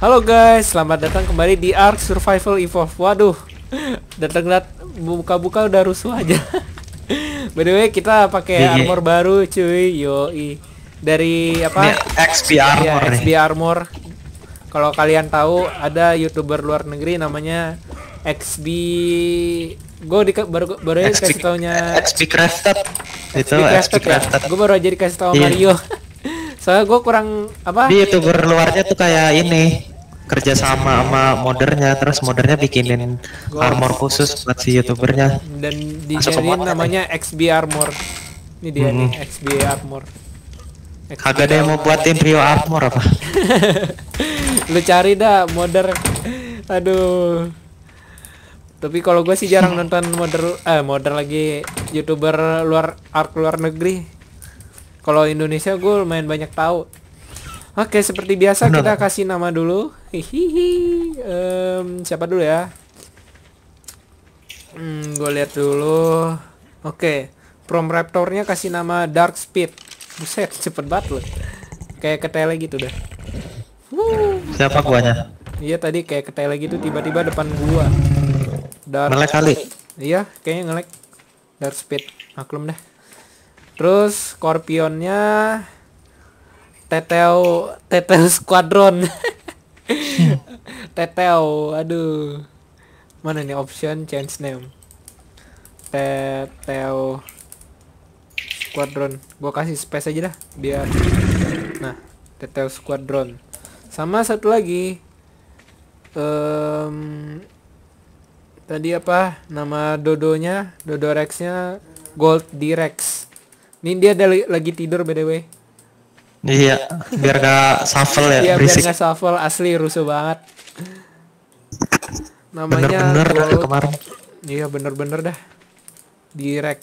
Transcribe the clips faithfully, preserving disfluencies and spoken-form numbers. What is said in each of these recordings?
Halo guys, selamat datang kembali di Ark Survival Evolved. Waduh, datang dat buka-buka udah rusuh aja. By the way, kita pakai armor baru, cuy. Yoi. Dari apa? Ini X B Armor. Ya, X B Armor. Kalau kalian tahu, ada YouTuber luar negeri namanya X B. Gue di baru baru aja kasih taunya X B Crafted. Itu X B Crafted. Gue baru aja dikasih tahu Mario. Soalnya gue kurang apa? Di YouTuber luarnya tuh kayak ini, kerja sama sama modernya, terus modernya bikinin gua armor khusus buat si YouTubernya. Dan dijadiin namanya nih. X B Armor. Ini dia hmm. nih X B Armor. Kagak ada yang mau buatin Rio Armor apa? Lu cari dah modder. Aduh. Tapi kalau gue sih jarang nonton modder eh modder lagi YouTuber luar Ark luar negeri. Kalau Indonesia gue lumayan banyak tahu. Oke, seperti biasa Bener. kita kasih nama dulu. Hihihi. Um, siapa dulu ya? Hmm, gue lihat dulu. Oke, Prom Raptornya kasih nama Dark Speed. Buset, cepet banget loh. Kayak ketele gitu dah. Wuh. Siapa guanya? Iya tadi kayak ketele gitu tiba-tiba depan gua. Dark ngelek kali. Iya, kayaknya ngelek. Dark Speed. Maklum dah. Terus Scorpionnya Teteo Teteo Squadron. Teteo, aduh. Mana nih option change name? Teteo Squadron. Gua kasih space aja dah biar. Nah, Teteo Squadron. Sama satu lagi. Um, tadi apa? Nama dodonya, Dodo Rexnya Gold D-Rex. Ini dia ada lagi tidur by the way. Iya, biar gak shuffle ya. Iya, biar gak shuffle, asli rusuh banget. Namanya bener-bener dah kemarin. Iya, bener-bener dah. D-Rex.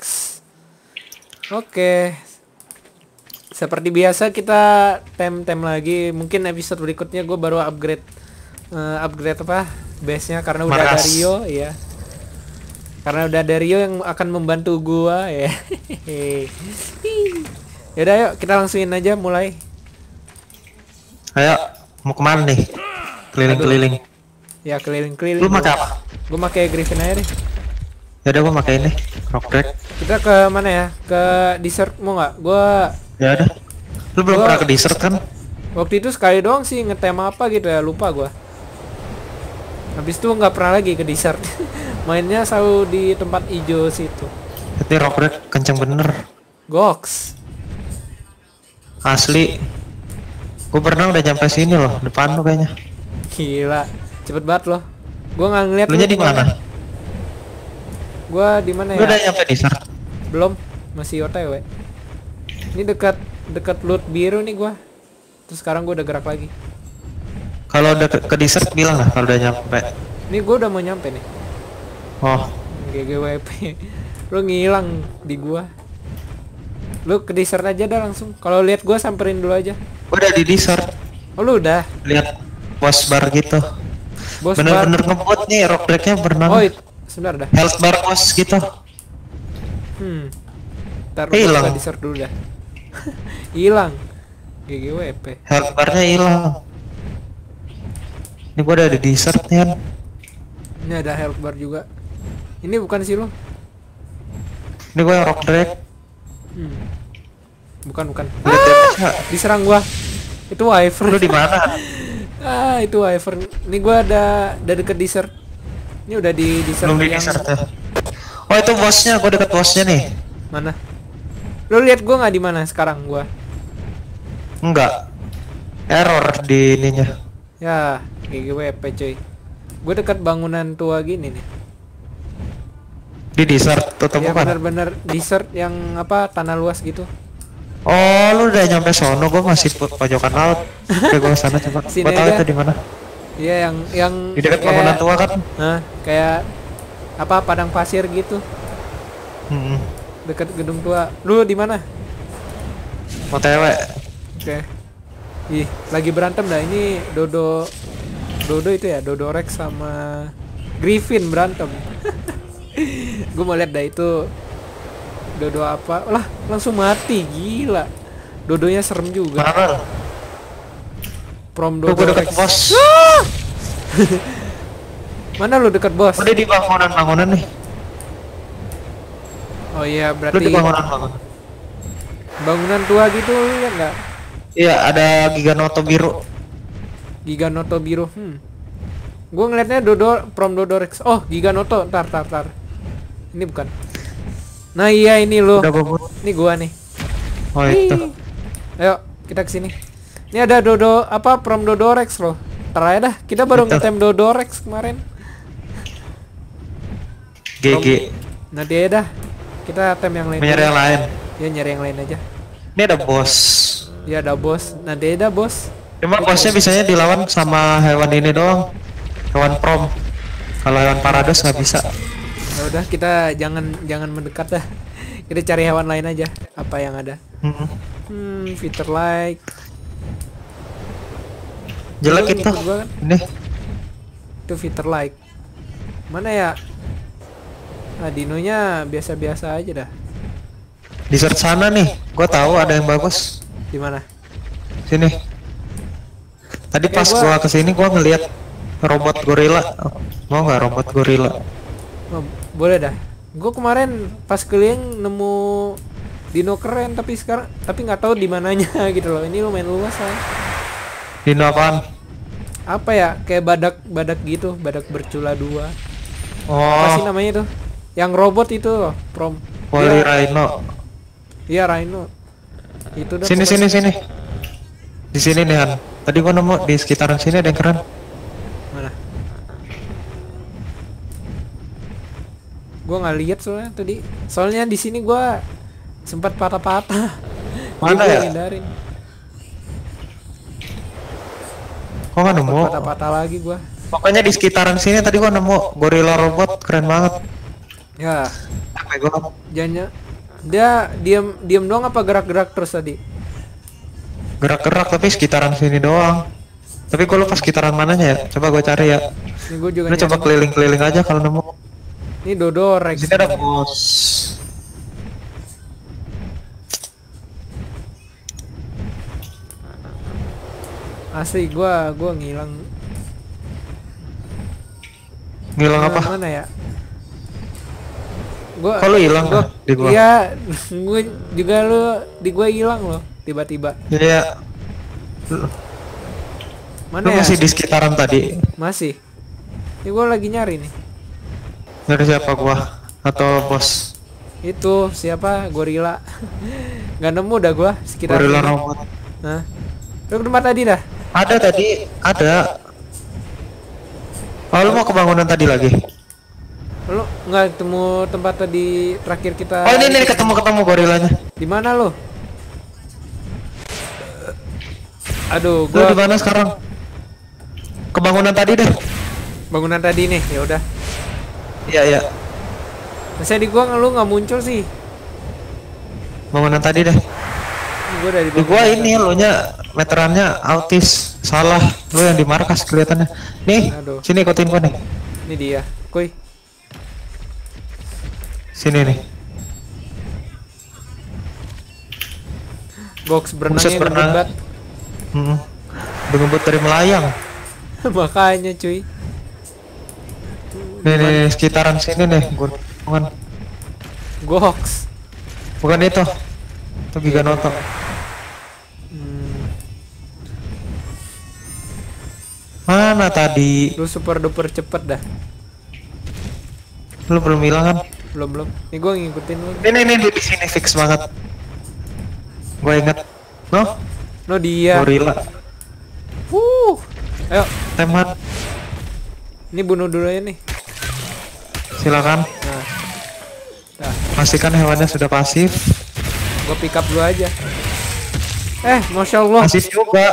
Oke. Seperti biasa kita tem-tem lagi. Mungkin episode berikutnya gue baru upgrade uh, upgrade apa? Base-nya karena udah ada Rio, ya. Karena udah ada Rio yang akan membantu gua ya. Yaudah yuk kita langsungin aja mulai. Ayo mau kemana nih? Keliling-keliling. Ya keliling-keliling. Lu pakai apa? Gua pakai Griffin aja deh. Yaudah gua pakai ini Rockdrake. Kita ke mana ya? Ke desert mau nggak? Gua. Ya udah. Lu belum gua... pernah ke desert kan? Waktu itu sekali doang sih ngetem apa gitu ya, lupa gua. Habis itu nggak pernah lagi ke desert. Mainnya selalu di tempat hijau situ. Tapi Rockdrake kenceng bener. Goks. Asli. Gue pernah udah nyampe sini loh, depan lo kayaknya. Gila, cepet banget loh. Gue nggak ngeliat. Lu nya di mana? Gue di mana ya? Lu udah nyampe desert? Belum, masih O T W. Ini dekat dekat loot biru nih gue. Terus sekarang gue udah gerak lagi. Kalau udah ke, ke desert bilang lah kalau udah nyampe. Ini gue udah mau nyampe nih. Oh, G G W P. Lu ngilang di gua. Lu ke desert aja dah langsung. Kalau lihat gua samperin dulu aja. Gua udah di desert. Oh, lu udah? Lihat boss bar gitu. Boss bener-bener bar. ngebut nih Rockdrake-nya berenang. Oh, sebentar dah. Health bar boss gitu. Hmm. Ntar hilang. Gua desert dulu dah. Hilang. G G W P. Health barnya hilang. Ini gua udah di desert nih kan. Ini ada health bar juga. Ini bukan sih lo? Ini gue yang Rockdrake. Hmm. Bukan bukan. Ah, diserang gua. Itu Wyvern. Lu di mana? Ah, itu Wyvern. Ini gua ada ada deket desert. Ini udah di desert. Belum di desert ya. Oh, itu bosnya, gua deket bosnya nih. Mana? Lu lihat gua nggak di mana sekarang gua? Enggak. Error di ininya. Ya, G G W P cuy. Gue dekat bangunan tua gini nih. Di desert atau ya, bukan? Bener-bener desert yang apa tanah luas gitu. Oh, lu udah nyampe sono, gua masih pojokan laut. Oke, gua sana coba. Gua tahu itu di mana. Iya, yang yang di dekat bangunan tua kan? Hah, kayak apa padang pasir gitu. Hmm. Dekat gedung tua. Lu di mana? O T W. Oke. Ih, lagi berantem dah ini Dodo Dodo itu ya, Dodo Rex sama Griffin berantem. Gue mau lihat dah itu Dodo apa? Lah, langsung mati, gila. Dodonya serem juga. Mana? Prom Tuh gue Dodo deket Rex. bos. Mana lu deket bos? Udah di bangunan-bangunan nih. Oh iya, Lu berarti di bangunan-bangunan. bangunan tua gitu ya enggak? Iya, ada Giganoto biru. Giganoto biru. Hmm. Gue ngeliatnya Dodo Prom Dodo Rex. Oh, Giganoto. Tar tar tar. Ini bukan. Nah, iya ini lo. Udah gua. Ini gua nih. Oh itu. Wih. Ayo, kita kesini. Ini ada Dodo apa Prom Dodo Rex loh. Ntar aja dah. Kita baru Betul. ngetem Dodo Rex kemarin. G G. Nanti aja dah. Kita tem yang lain. Mencari yang lain. Ya nyari yang lain aja. Ini ada bos. Ya ada bos. Nanti aja dah bos. Cuma bosnya bisanya dilawan sama hewan ini doang. Hewan prom. Kalau hewan parados nggak bisa. Ya udah kita jangan jangan mendekat dah. Kita cari hewan lain aja. Apa yang ada? Hmm. Hmm, fitter like. Jelek Lu itu. ngikut gua kan? Ini. Itu fitter like. Mana ya? Nah, dinonya biasa-biasa aja dah. Di search sana nih. Gua tahu ada yang bagus. Di mana? Sini. Tadi Oke, pas gua- gua kesini gua ngeliat robot gorila. Mau nggak robot gorila? Oh, boleh dah. Gue kemarin pas keliling nemu dino keren tapi sekarang tapi nggak tahu di mananya gitu loh. Ini lumayan luas lah. Dino apaan? Apa ya? Kayak badak badak gitu, badak bercula dua. Apa sih Oh, namanya tuh? Yang robot itu loh, Prom. Poli Iya, Rhino. iya Rhino. Itu dah. Sini pokoknya. sini sini. Di sini nih Han. Tadi gua nemu di sekitaran sini ada yang keren. Mana? Gua nggak lihat soalnya tadi. Soalnya di sini gua sempat patah-patah. Mana Jadi gua ya? hindarin. Kok nggak nemu? Patah-patah lagi gua. Pokoknya di sekitaran sini tadi gua nemu gorila robot keren banget. Ya, Sampai gua jangan dia diam diam doang apa gerak-gerak terus tadi? gerak-gerak tapi sekitaran sini doang. Tapi gua lupa sekitaran mananya ya. Coba gua cari ya. Ini gue juga Lu coba nyari. keliling-keliling aja kalau nemu. Ini Dodo Di Rex. sini ada bos. Asli gua gua ngilang. Ngilang apa? Mana ya? Gua Kok lu hilang gua, ah, di gua? Iya, gua juga lu di gua hilang loh tiba-tiba. Iya. Mana Lu ya? masih di sekitaran tadi. Masih. Ini gua lagi nyari nih. Dari siapa gua? Atau bos? Itu siapa? Gorila. Gak nemu dah gua sekitar Gorila sini. robot. Nah. Lu ke tempat tadi dah? Ada tadi, ada. Oh, lu mau ke bangunan tadi lagi? Lu nggak ketemu tempat tadi terakhir kita? Oh, ini nih ketemu-ketemu gorilanya. Di mana lu? Aduh, Lu di gua mana sekarang? Ke bangunan tadi deh. bangunan tadi nih. Ya udah. Iya, iya. Masa di gua lu nggak muncul sih? Bangunan tadi deh. Gua dari Di gua ini lu nya meterannya autis. Salah. Lu yang di markas kelihatannya. Nih, Aduh. sini ikutin gua nih. Ini dia. Kuy. Sini nih. Box Buset, berenangnya berenang. gendut banget. Hmm. Ngebut dari melayang. Makanya cuy. Nih, nih, nih, sekitaran sini nih. Gua bukan, Gox. bukan itu. Itu Giganoto. Hmm, Mana tadi? lu super duper cepet dah. Lu belum bilang kan? Belum belum. Nih gua ngikutin lu. Ini nih di sini fix banget. Gua inget. No, No dia. gorila. Uh. Ayo, Teman, ini bunuh dulu ya nih. silakan. Nah. Dah, Pastikan hewannya sudah pasif. gua pick up dulu aja. Eh, masya Allah. Pasif juga.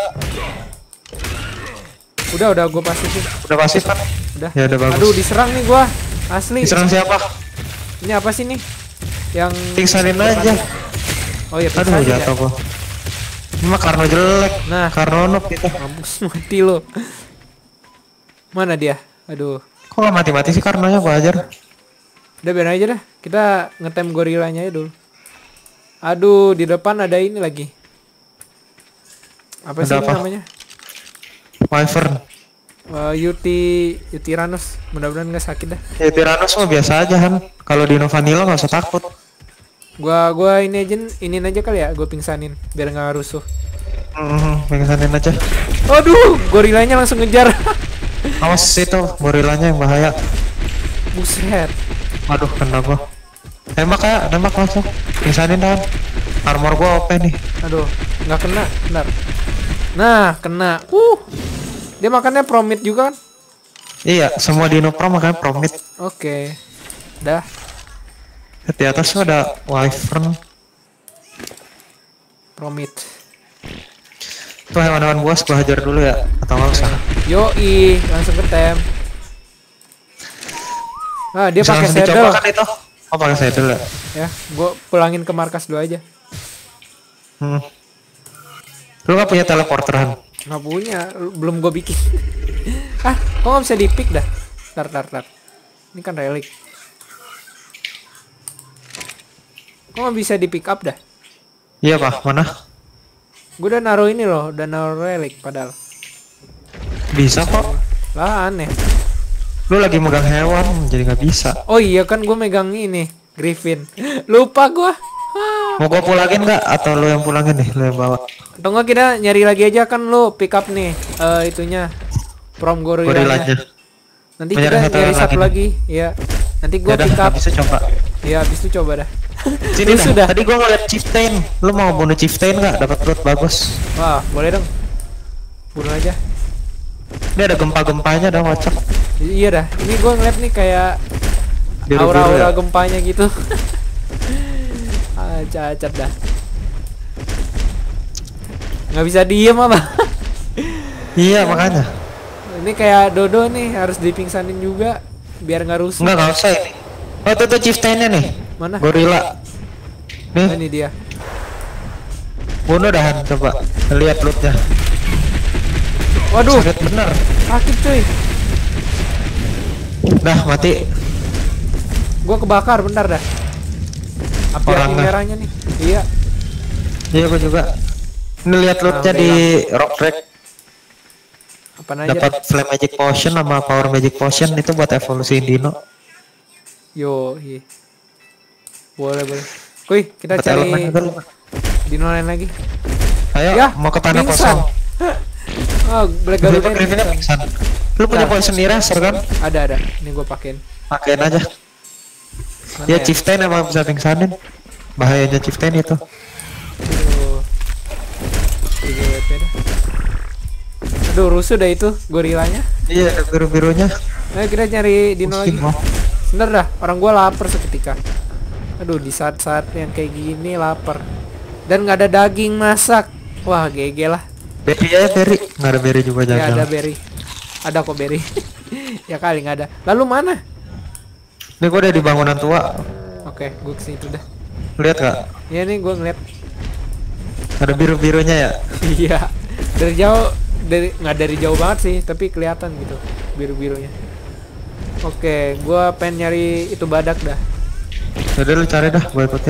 Udah udah gua pasifin. Udah pasif kan? Udah. Ya udah bagus. Aduh, diserang nih gua. Asli. Diserang siapa? Ini apa sih nih? Yang Pingsanin aja. Oh iya, Aduh, pingsan ya. jatuh gua. Ini mah Karno jelek. Nah, Karno noob gitu. mampus mati lo. Mana dia? Aduh. Kok gak mati-mati sih Karnonya? Gua ajar. Udah biar aja dah. Kita ngetem gorilanya aja dulu. Aduh, di depan ada ini lagi. Apa Ada sih ini apa? namanya? Wyvern. Uh, Yuti Yutiranus, mudah-mudahan nggak sakit dah. Ya Tyrannus mah biasa aja kan. Kalau di Novanilla nggak usah takut. Gua gua ini aja ini aja kali ya, gua pingsanin biar nggak rusuh. Hmm, pingsanin aja. Aduh, gorilanya langsung ngejar. Awas itu gorilanya yang bahaya. Buset. Waduh, kena gua. Tembak ya, tembak langsung. Pingsanin kan. Armor gua O P nih. Aduh, nggak kena, benar. Nah, kena. Uh. Dia makannya promit juga kan? Iya, semua dino pro makanya promit. Oke. Dah. Di atas ada wyvern. Promit. Tuh hewan-hewan buas gua hajar dulu ya, atau nggak usah. Yoi, langsung ke tem. Ah, dia Bisa pakai langsung dicoba saddle. kan itu? Oh, pakai saddle ya. Ya, gua pulangin ke markas dulu aja. Hmm. Lu nggak punya teleporteran? Nggak punya, belum gue bikin. Ah, kok nggak bisa di pick dah? Tar, tar, tar. Ini kan relik. Kok nggak bisa di pick up dah? Iya pak, mana? Gue udah naruh ini loh, udah naruh relik padahal. Bisa kok. Lah aneh. Lu lagi megang hewan, jadi nggak bisa. Oh iya kan gue megang ini, Griffin. Lupa gue. Mau gua pulangin nggak? Atau lu yang pulangin nih, lu yang bawa? Atau nggak kita nyari lagi aja kan lu pick up nih, uh, itunya. Prom gorilanya. Gorilanya. Nanti Mencari kita satu nyari lagi satu nih. lagi, ya. Nanti gue Yaudah, pick up. bisa coba. Ya, habis itu coba dah. Sini Lu dah. sudah. Tadi gua ngeliat chieftain. Lu mau bunuh chieftain nggak? Dapat loot bagus. Wah, boleh dong. Bunuh aja. Ini ada gempa-gempanya dah, wacak. I- iya dah. Ini gue ngeliat nih kayak Biru-biru aura-aura ya? gempanya gitu. Ah, cacat dah. Nggak bisa diem apa? Iya makanya. Ini kayak Dodo nih harus dipingsanin juga biar nggak rusuh. Enggak, nggak usah ini. Oh tuh tuh chieftainnya nih. Mana? Gorila. Oh, Nih, ini dia. bunuh dah, coba. Lihat lootnya. Waduh, Sakit bener. sakit cuy. Dah mati. Gua kebakar bentar dah. Api api Orangnya. merahnya nih. Iya. Iya gua juga. Ini lihat lootnya udah di rock track. Apa aja? Dapat flame magic potion sama power magic potion, itu buat evolusi dino. Yo, iya. Boleh, boleh. Kuy, kita Dapat cari elemen dulu. dino lain lagi. Ayo, Ya, mau ke tanah pingsan. kosong. Oh, Black Lu Garuda Griffinnya pingsan. pingsan. Lu punya Bentar. poison eraser kan? Ada, ada. Ini gua pakein. Pakein aja. Mana Ya chieftain emang bisa pingsanin. Bahayanya chieftain itu. Aduh. tiga W P dah. Aduh, rusuh dah itu gorilanya. Iya, ada biru-birunya. Ayo kita nyari dino lagi. Pusing gua. Sebentar dah, orang gua lapar seketika. Aduh, di saat-saat yang kayak gini lapar. Dan nggak ada daging masak. Wah, G G lah. Berry aja berry. Nggak ada berry juga Ya ada jangan. berry. Ada kok berry. Ya kali nggak ada. Lalu mana? Ini gua udah di bangunan tua. Oke, gua kesini tuh dah. Lihat nggak? Ya nih gua ngeliat. Ada biru-birunya ya. Iya. Dari jauh, dari nggak dari jauh banget sih, tapi kelihatan gitu biru-birunya. Oke, gua pengen nyari itu badak dah. Udah lu cari dah, gua ikutin.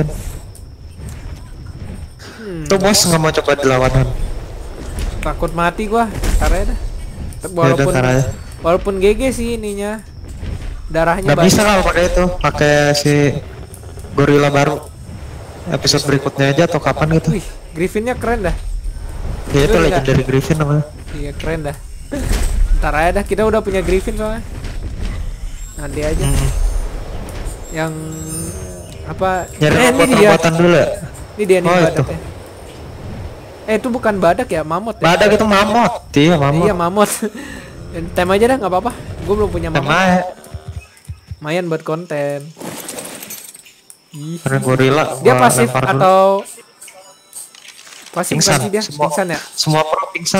Hmm, Tuh bos nggak mau coba dilawanan. takut mati gua. Ntar aja dah. Ya udah, Walaupun ntar aja. walaupun G G sih ininya. Darahnya Nggak bisa kalau pakai itu, pakai si gorila baru. Episode berikutnya aja atau kapan gitu. Wih, Griffinnya keren dah. Ya itu Itu legendary Griffin namanya. Iya, keren dah. Ntar aja dah, kita udah punya Griffin soalnya. Nanti aja. Hmm. Yang apa? Nyari eh, ini robot dia. robotan dulu ya. Ini dia nih Oh, itu. badaknya. Eh, itu bukan badak ya, mamut ya? Badak itu mamut. Iya mamut. Iya, mamut. Tem aja dah, nggak apa-apa. Gue belum punya mamut. Sama Lumayan buat konten. Ih. karena gorila. Dia gua pasif lempar dulu. atau pasif Pingsan. bukan sih dia? Semua- Pingsan ya? Semua pro pingsan.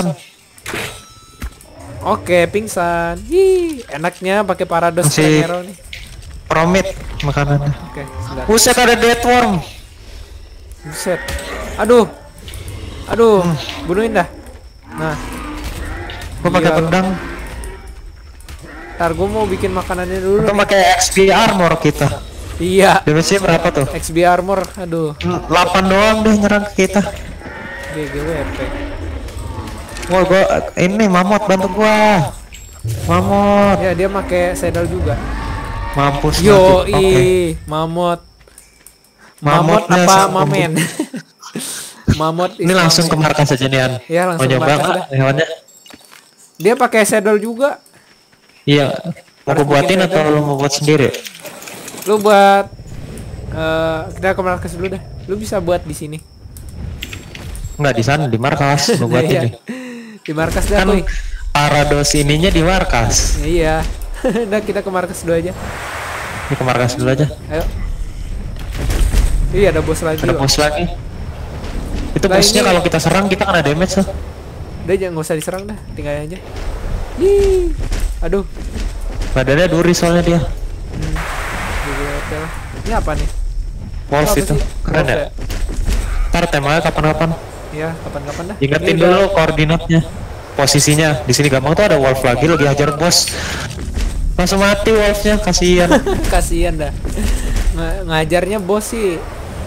Oke, pingsan. Ih, enaknya pakai parados Masih- Prenero nih. Promit makanannya. Oke, sebentar. Buset ada deathworm. Buset. Aduh. Aduh, bunuhin dah. Nah, Gua pakai Iya. pedang. ntar gue mau bikin makanannya dulu. Kita nih. pakai X P armor kita. Iya, Damage-nya berapa tuh? X B armor. Aduh, delapan doang deh nyerang ke kita. G G W P. Wah, gua ini mamut bantu gua. Mamut. Ya dia pakai saddle juga. Mampus. Yo, mati. Oke. mamut. Mamut Mamutnya apa sang mamen? Mamut Ini is langsung ke mamen. markas aja nih An. Iya, Mau langsung ke nyoba markas nggak dah. hewannya? Dia pakai saddle juga. Iya. Mau Harus gua buatin bikin atau saddle. lu mau buat sendiri? Lu buat eh kita ke markas dulu dah. Lu bisa buat di sini. Enggak di sana di markas. Lu buatin Iya. nih. Di markas dah, Kan Kuy. Parados ininya di markas. Iya. Udah kita ke markas dulu aja. Ini ke markas dulu aja. Ayo. Iya, ada bos lagi. Ada loh. bos lagi. Itu Nah, bosnya ini- kalau kita serang kita kena damage tuh. Udah jangan nggak usah diserang dah, tinggal aja. Ih. Aduh. Badannya duri soalnya dia. Gigi hotel. Ini apa nih? Wolf Apa itu. sih? Keren Wolf ya. Ntar temanya kapan-kapan. Ya, kapan-kapan dah. Ingetin Ini udah- dulu koordinatnya. Posisinya di sini gampang tuh ada wolf lagi lagi hajar bos. Langsung mati wolfnya, kasihan. Kasihan dah. Ng- ngajarnya bos sih.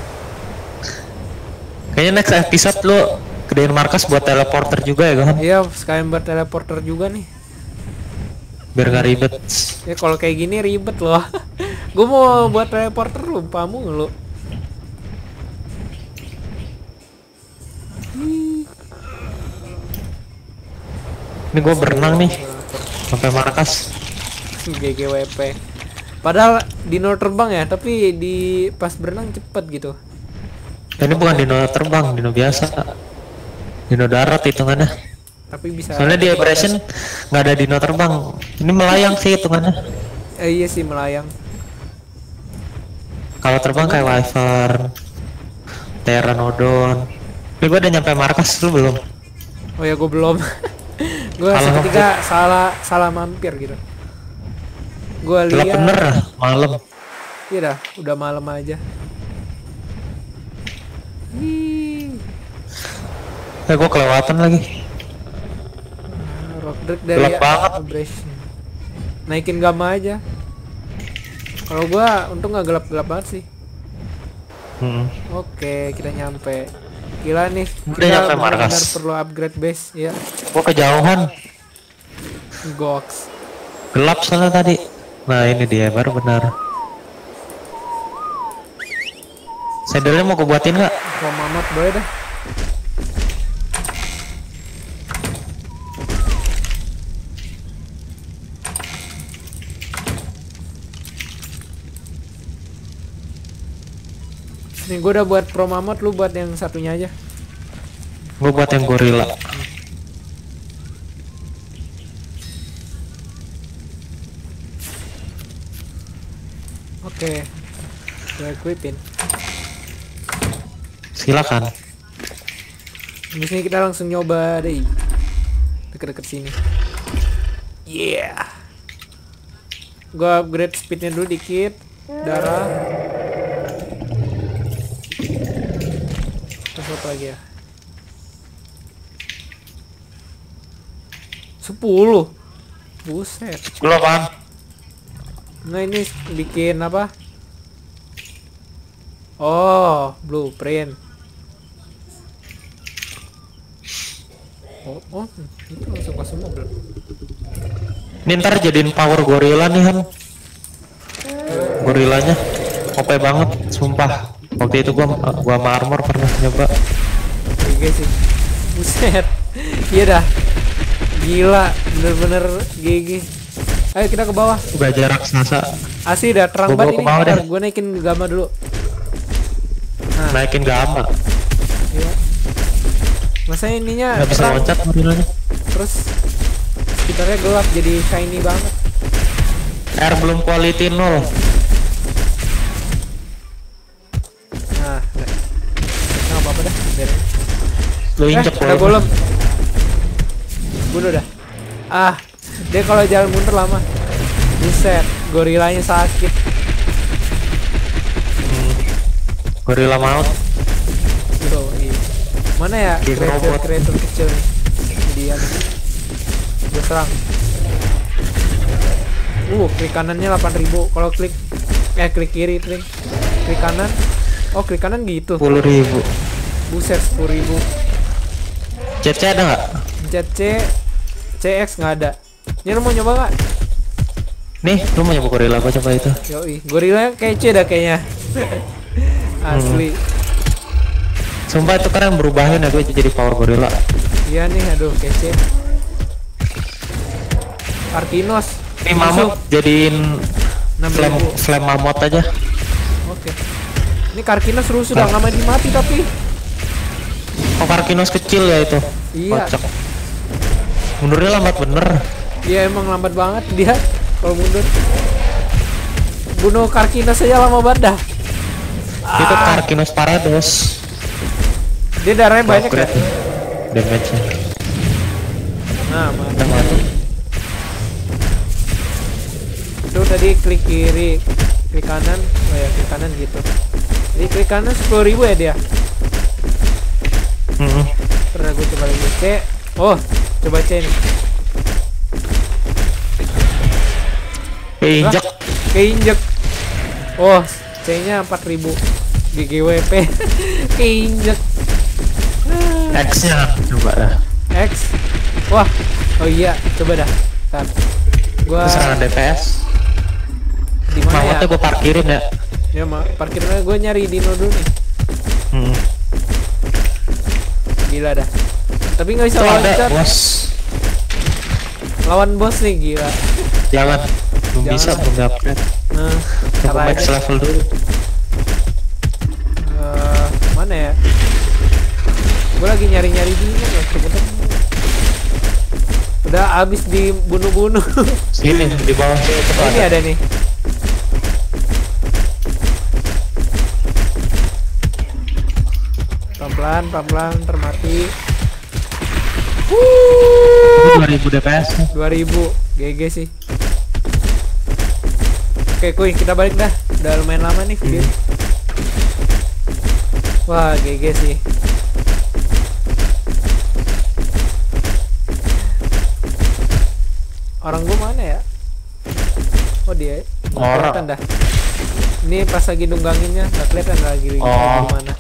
Kayaknya next episode lu gedein markas buat teleporter juga ya kan? Iya, sekalian buat teleporter juga nih. Biar nggak ribet. Ya kalau kayak gini ribet loh. Gue mau buat teleporter lupa mulu. Ini gue berenang nih sampai markas. G G W P. Padahal dino terbang ya, tapi di pas berenang cepet gitu. Ini bukan dino terbang, dino biasa. Dino darat hitungannya. Tapi bisa. Soalnya di operation nggak ada dino terbang. Ini melayang sih hitungannya. Eh, iya sih melayang. Kalau terbang kayak Wyvern, Pteranodon. Ini gue udah nyampe markas lu belum? Oh ya, gue belum. Gue Salah seketika salah salah mampir gitu. Gue Gelap lihat. bener lah, malam. Iya dah, udah malam aja. Ih, Eh gue kelewatan lagi. rock drag dari Gelap banget. abrasion. Naikin gamma aja. Kalau gua untung nggak gelap-gelap banget sih. Hmm. Oke, kita nyampe. Gila nih, Udah kita nyampe benar-benar markas. perlu upgrade base ya. Gue kejauhan, Gox. gelap soalnya tadi. Nah ini dia baru benar. Saddle-nya mau gue buatin nggak? Kalau Mamat boleh dah. Nih gue udah buat pro mamut, lu buat yang satunya aja. Gue buat yang gorila. Oke. Gue equipin. Silakan. Di sini kita langsung nyoba deh. Deket-deket sini. Yeah. Gua upgrade speednya dulu dikit. Darah. Terus apa lagi ya? Sepuluh. Buset. Lu apaan? Nah ini bikin apa? Oh, blueprint. Oh, oh, itu langsung masuk mobil. Ini ntar jadiin power gorila nih Han. Gorilanya O P banget, sumpah. Waktu itu gua gua sama armor pernah nyoba. G G sih. Buset. Iya dah. Gila, bener-bener G G. Ayo kita ke bawah. Gajah raksasa. Asli dah terang Gua banget bawa ke ini. bawah Bentar, deh. gua naikin gamma dulu. Nah, Naikin gamma. iya. Masa ininya Nggak bisa terang, loncat gorilanya. terus sekitarnya gelap jadi shiny banget. Air belum quality nol. Nah, udah. Nah, apa-apa dah, biarin. Lu injek Eh, udah golem. golem. Bunuh dah. Ah, dia kalau jalan mundur lama. Buset, gorilanya sakit. Hmm. Gorila maut. Tuh, iya. Mana ya King kreatur robot. kreatur kecil nih? Dia nih. Gue serang. Uh, klik kanannya delapan ribu. Kalau klik eh klik kiri, klik klik kanan. Oh, klik kanan gitu. sepuluh ribu. Buset, sepuluh ribu. C C ada nggak? C pencet C, C X nggak ada. Ini lu mau nyoba nggak? Nih, lu mau nyoba gorila, gua coba itu. Yoi, gorila kece dah kayaknya. Asli. Hmm. Sumpah itu keren berubahin ya gue jadi power gorila. Iya nih, aduh kece. Arkinos. Ini mamut jadiin flame, flame mamut aja. Oke. Ini Karkinos rusuh udah nggak mati mati tapi. Oh Karkinos kecil ya itu. Iya. Kocok. Mundurnya lambat bener. Iya emang lambat banget dia kalau mundur. Bunuh Karkinos aja lama banget dah. Itu ah. Karkinos Parados. Dia darahnya banyak ya. Damage-nya. Nah, mantap. Itu tadi klik kiri, klik kanan, oh ya klik kanan gitu. Jadi klik kanan sepuluh ribu ya dia. Mm-hmm. Pernah gue coba lagi C. Oh, coba C nih. Keinjek. Keinjek. Oh, C-nya empat ribu. G G W P. Keinjek. X-nya coba dah. X. Wah. Oh iya, coba dah. Ntar. Gua serangan D P S. Di mana ya? Gua parkirin ya. Ya, mak. Parkirnya gue nyari dino dulu nih. Hmm. Gila dah. Tapi nggak bisa loncat. Bos. Lawan bos nih gila. Jangan. Belum Jangan. bisa belum upgrade. Nah, coba max level dulu. Uh, mana ya? Gue lagi nyari-nyari dino ya, kebetulan. Udah abis dibunuh-bunuh. Sini di bawah oh, ini ada nih. Pelan-pelan, pelan-pelan termati. dua ribu D P S. dua ribu G G sih. Oke, kuy, kita balik dah. Udah lumayan lama nih video. Hmm. Wah, G G sih. Orang gua mana ya? Oh dia. Kelihatan dah. Ini pas lagi nungganginnya, nggak kelihatan lagi di oh. mana.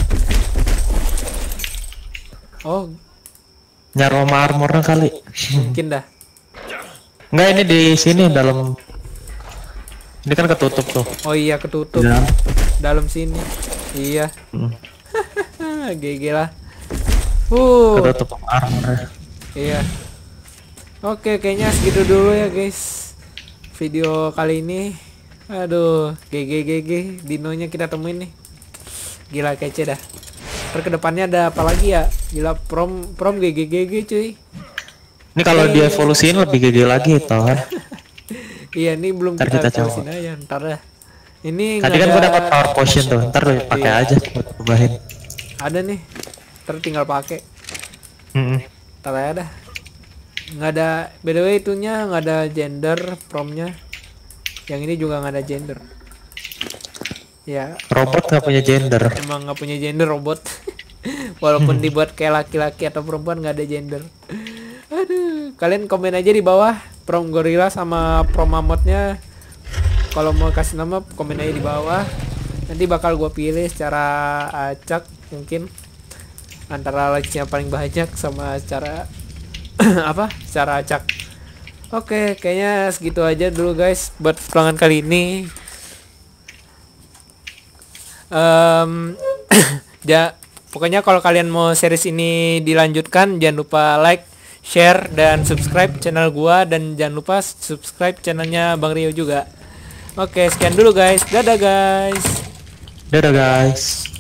Oh. Nyaroma armornya kali. Mungkin dah. Enggak, ini di sini dalam. Ini kan ketutup tuh. Oh iya ketutup. Ya. Dalam sini. Iya. Hmm. G G lah. Uh. Ketutup armornya. Iya. Oke, kayaknya segitu dulu ya guys. Video kali ini. Aduh, G G G G. Dinonya kita temuin nih. Gila kece dah. Terus kedepannya ada apa lagi ya? Gila prom prom G G G G cuy. Ini kalau dia evolusiin lebih G G lagi toh kan. Iya, ini belum ntar kita, kita evolusiin aja. Ntar dah. Ini tadi kan ada... gua dapat power potion tuh. Ntar lu pakai iya. aja buat cobain. Ada nih. Ntar tinggal pakai. Mm-mm. Ntar ya dah. Nggak ada, by the way itunya nggak ada gender promnya. Yang ini juga nggak ada gender. Ya. Robot nggak punya gender. Emang nggak punya gender robot. Walaupun dibuat kayak laki-laki atau perempuan nggak ada gender. Aduh, kalian komen aja di bawah prom gorila sama prom mamutnya. Kalau mau kasih nama komen aja di bawah. Nanti bakal gue pilih secara acak mungkin antara likes-nya paling banyak sama secara apa? Secara acak. Oke, kayaknya segitu aja dulu guys buat pelangan kali ini. Um, ja, pokoknya kalau kalian mau series ini dilanjutkan, jangan lupa like, share, dan subscribe channel gua, dan jangan lupa subscribe channelnya Bang Rio juga. Oke, sekian dulu guys. Dadah guys. Dadah guys.